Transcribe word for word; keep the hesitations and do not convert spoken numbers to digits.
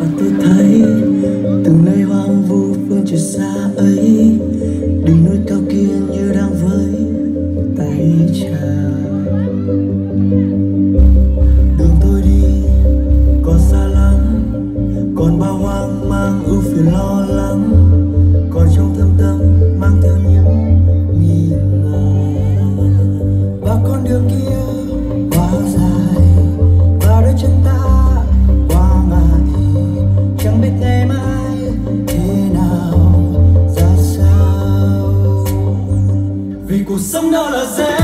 và tôi thấy từ nơi hoang vu phương trời xa ấy, đỉnh núi cao kia như đang với tay chào. Đường tôi đi còn xa lắm, còn bao hoang mang ưu phiền lo lắng, còn trong thâm tâm mang theo những nghi ngờ. Và con đường kia quá dài, và đôi chân ta quá ngại, chẳng biết ngày mai thế nào ra sao. Vì cuộc sống đó là dễ